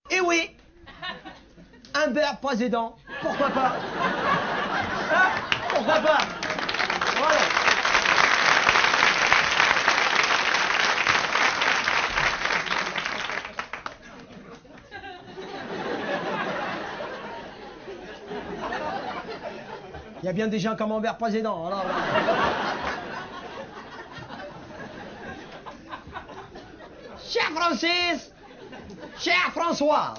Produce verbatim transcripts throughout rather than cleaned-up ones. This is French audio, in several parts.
Et oui, un beurre président, pourquoi pas? Hein? Pourquoi pas? Voilà. Il y a bien des gens comme Ambert président. Alors, cher Francis, cher François,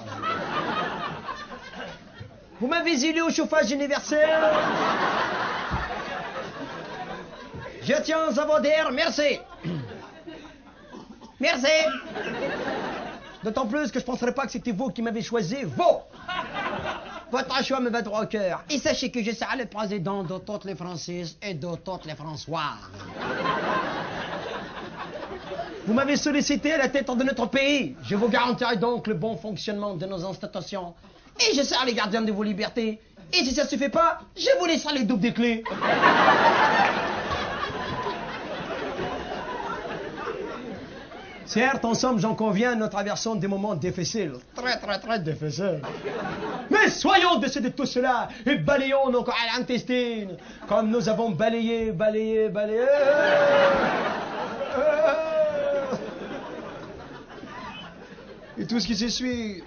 vous m'avez élu au chauffage universel. Je tiens à vous dire merci. Merci. D'autant plus que je ne penserais pas que c'était vous qui m'avez choisi. Vous. Votre choix me va droit au cœur. Et sachez que je serai le président de toutes les Francis et de toutes les François. Vous m'avez sollicité à la tête de notre pays. Je vous garantirai donc le bon fonctionnement de nos institutions. Et je serai les gardiens de vos libertés. Et si ça ne se fait pas, je vous laisserai les doubles des clés. Certes, ensemble, j'en conviens, nous traversons des moments difficiles. Très, très, très difficiles. Mais soyons décédés de tout cela et balayons nos corps à l'intestine, comme nous avons balayé, balayé, balayé. Et tout ce qui s'essuie.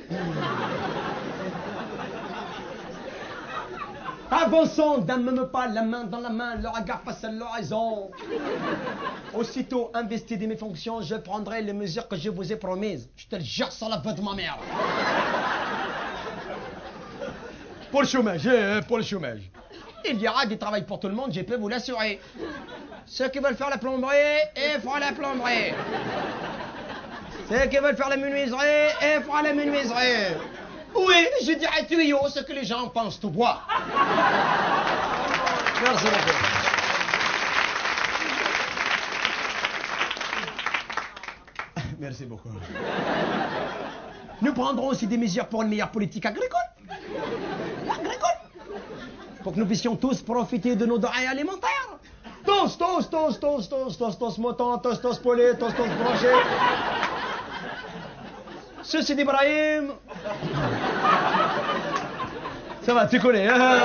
Avançons d'un même pas, la main dans la main, le regard face à l'horizon. Aussitôt investi de mes fonctions, je prendrai les mesures que je vous ai promises. Je te le jure sur la voix de ma mère. Pour le chômage, eh, pour le chômage. Il y aura du travail pour tout le monde, je peux vous l'assurer. Ceux qui veulent faire la plomberie, ils feront la plomberie. Ceux qui veulent faire la menuiserie, ils feront la menuiserie. Oui, je dirais tuyau, ce que les gens pensent tout bois. Merci beaucoup. Merci beaucoup. Nous prendrons aussi des mesures pour une meilleure politique agricole. Agricole. Pour que nous puissions tous profiter de nos denrées alimentaires. Tous, tous, tous, tous, tous, tous, tous, moutons, tous, tous, poulets, tous, tous, brochés. Ceci d'Ibrahim. Ça va, tu connais, hein?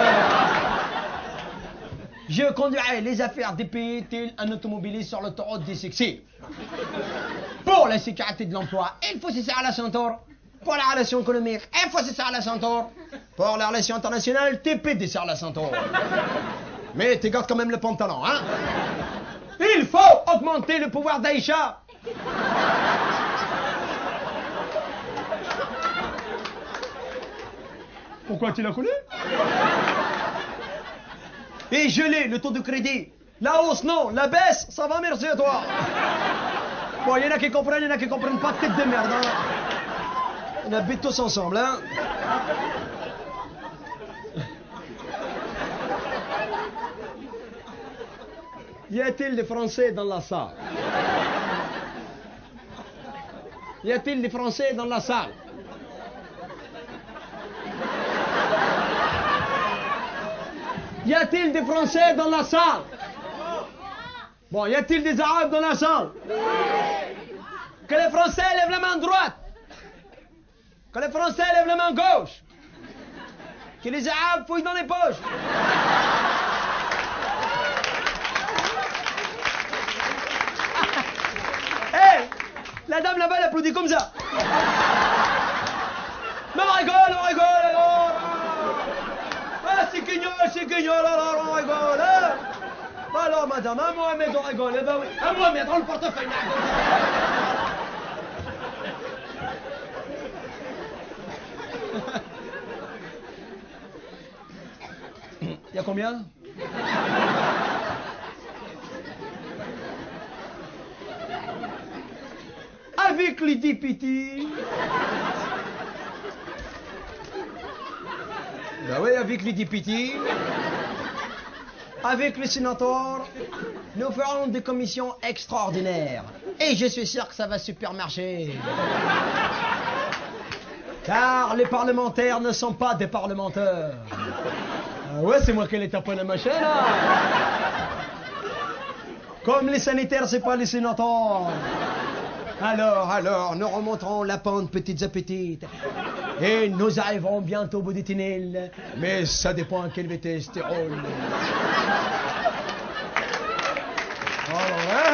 Je conduirai les affaires des pays tel un automobiliste sur l'autoroute des sexy. Pour la sécurité de l'emploi, il faut cesser à la ceinture. Pour la relation économique, il faut cesser à la ceinture. Pour la relation internationale, T P dessert la ceinture. Mais tu gardes quand même le pantalon, hein? Il faut augmenter le pouvoir d'Aïcha. Pourquoi tu l'as collé? Et geler le taux de crédit. La hausse, non. La baisse, ça va, merci à toi. Bon, il y en a qui comprennent, il y en a qui ne comprennent pas. Tête de merde, hein. On habite tous ensemble, hein. Y a-t-il des Français dans la salle? Y a-t-il des Français dans la salle? Y a-t-il des Français dans la salle? Bon, y a-t-il des Arabes dans la salle? Que les Français lèvent la main droite. Que les Français lèvent la main gauche. Que les Arabes fouillent dans les poches. Hé, hey, la dame là-bas, elle applaudit comme ça. Mais on rigole, on rigole, alors. Ah, c'est guignol, c'est guignol, alors on rigole. Hein? Alors, madame, à Mohamed, on rigole. Eh ben oui, à Mohamed, rends le portefeuille. Il y a combien? Avec les députés. Ben oui, avec les députés. Avec les sénateurs, nous ferons des commissions extraordinaires. Et je suis sûr que ça va super marcher. Car les parlementaires ne sont pas des parlementaires. Ah ouais, c'est moi qui les tape la machin, là. Comme les sanitaires, c'est pas les sénateurs. Alors, alors, nous remonterons la pente petites à petites. Et nous arriverons bientôt au bout du tunnel. Mais ça dépend à quelle vitesse tu roules. Alors, hein?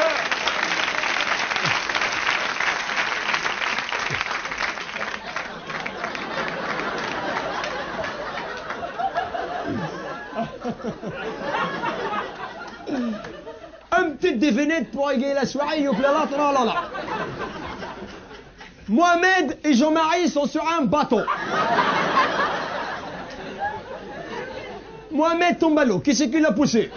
Un petit définette pour égayer la soirée, youp là là, là là là. Mohamed et Jean-Marie sont sur un bateau. Mohamed tombe à l'eau. Qui c'est qui l'a poussé?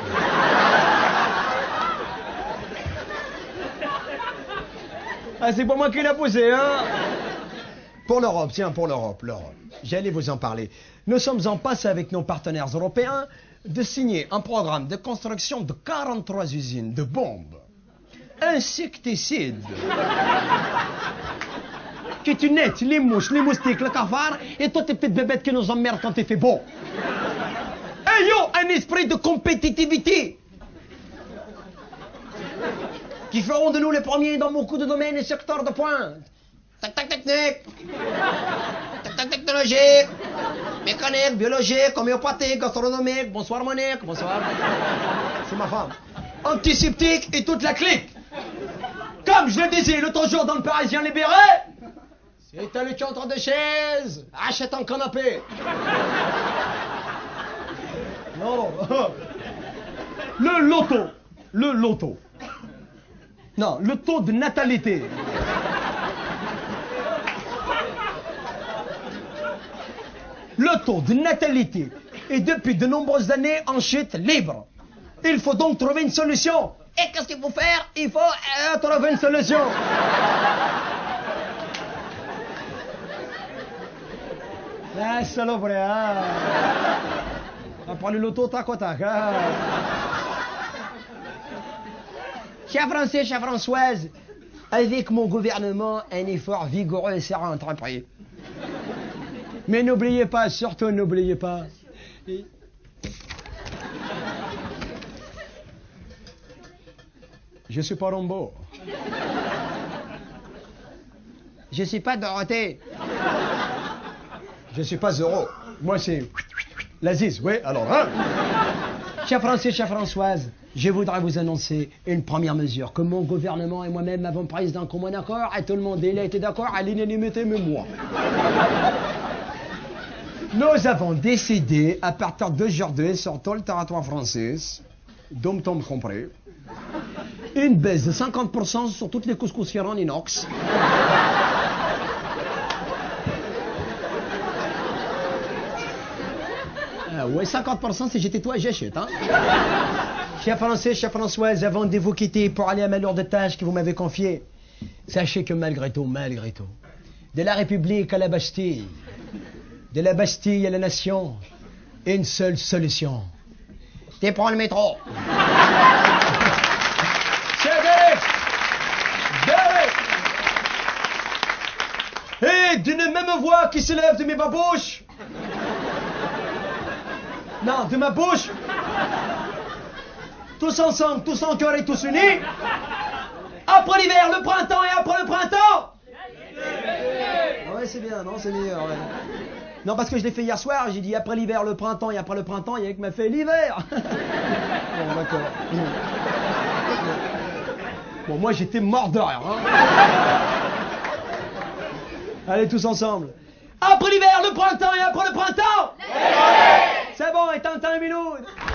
Ah, c'est pas moi qui l'a poussé, hein? Pour l'Europe, tiens, pour l'Europe, l'Europe. J'allais vous en parler. Nous sommes en passe avec nos partenaires européens de signer un programme de construction de quarante-trois usines de bombes, insecticides, qui tu nettes les mouches, les moustiques, le cafard et toutes les petites bébêtes qui nous emmerdent quand il fait beau. Ayons un esprit de compétitivité qui feront de nous les premiers dans beaucoup de domaines et secteurs de pointe. Tac, tac, technique, tac, tac, technologique, mécanique, biologique, homéopathique, gastronomique. Bonsoir Monique, bonsoir. C'est ma femme. Antiseptique et toute la clique. Comme je le disais l'autre jour dans le Parisien libéré, si t'as le contre de chaise, achète un canapé. Non, non. Le loto, le loto. Non, le taux de natalité. Le taux de natalité est depuis de nombreuses années en chute libre. Il faut donc trouver une solution. Et qu'est-ce qu'il faut faire? Il faut euh, trouver une solution. La saloperie, hein? On prend le loto tac au tac, hein? Chers Français, chère Françoise, avec mon gouvernement, un effort vigoureux sera entrepris. Mais n'oubliez pas, surtout n'oubliez pas. Je suis pas Rambo. Je suis pas Dorothée. Je suis pas Zoro. Moi c'est l'Aziz, oui, alors, hein? Chers Français, chère Françoise, je voudrais vous annoncer une première mesure que mon gouvernement et moi-même avons prise d'un commun accord et tout le monde il a été d'accord à l'unanimité, même moi. Nous avons décidé, à partir d'aujourd'hui, sur tout le territoire français, dom-tom compris, une baisse de cinquante pour cent sur toutes les couscoussières en inox. Ah ouais, cinquante pour cent si j'étais toi, j'achète, hein. Chers Français, chère Françoise, avant de vous quitter pour aller à ma lourde tâche que vous m'avez confiée, sachez que malgré tout, malgré tout, de la République à la Bastille, de la Bastille à la Nation, une seule solution. Tu prends le métro. Et d'une même voix qui s'élève de mes babouches. Non, de ma bouche. Tous ensemble, tous en cœur et tous unis. Après l'hiver, le printemps et après le printemps. Ouais, c'est bien, non, c'est meilleur. Ouais. Non, parce que je l'ai fait hier soir, j'ai dit après l'hiver, le printemps et après le printemps, il y a qui m'a fait l'hiver. Bon, d'accord. Bon, moi j'étais mort de rire. Hein. Allez, tous ensemble. Après l'hiver, le printemps et après le printemps. C'est bon, et Tintin et Minou.